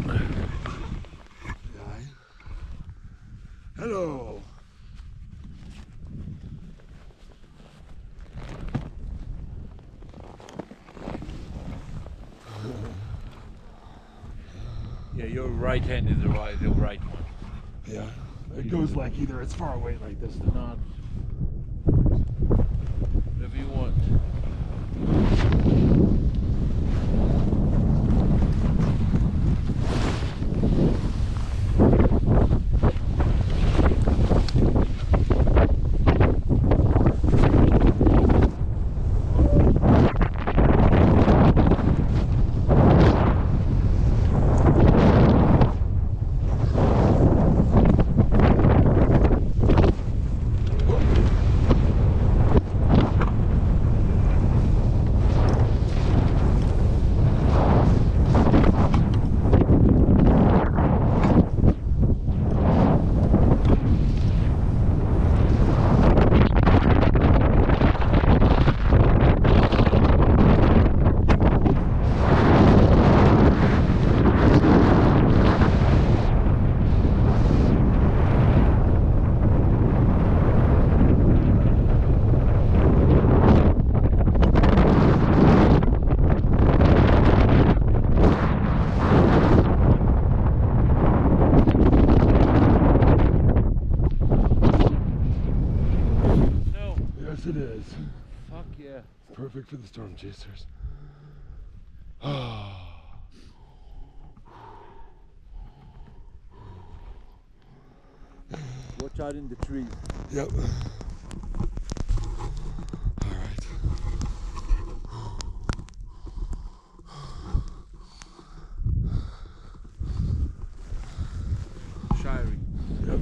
Hello. Yeah, your right hand is the right one. Yeah, it goes like either it's far away like this or not. Whatever you want. It is. Fuck yeah. It's perfect for the storm chasers. Watch out in the trees. Yep. All right. Shirey. Yep.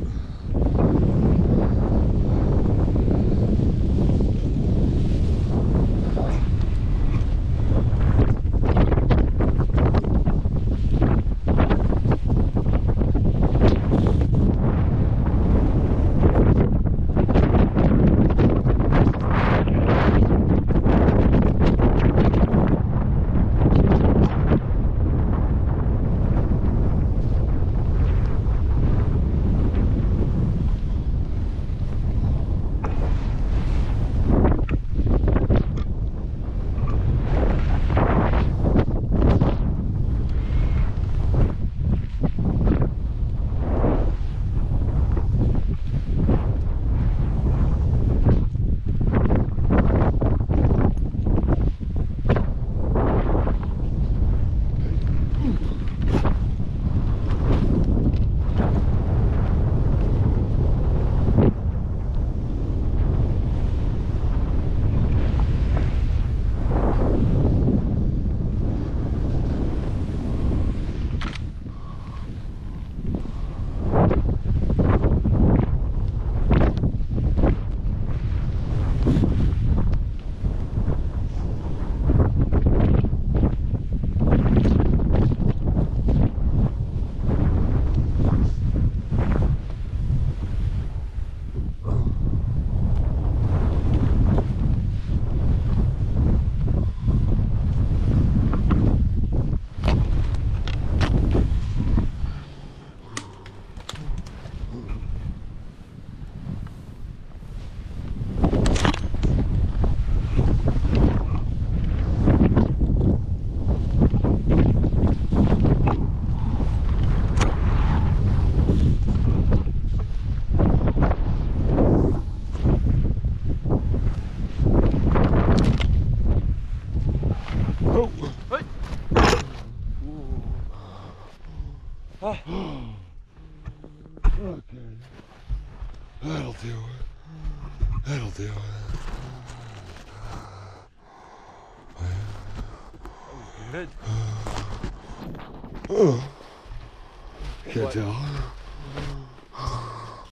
Okay. That'll do. That'll do. Good. Can't tell.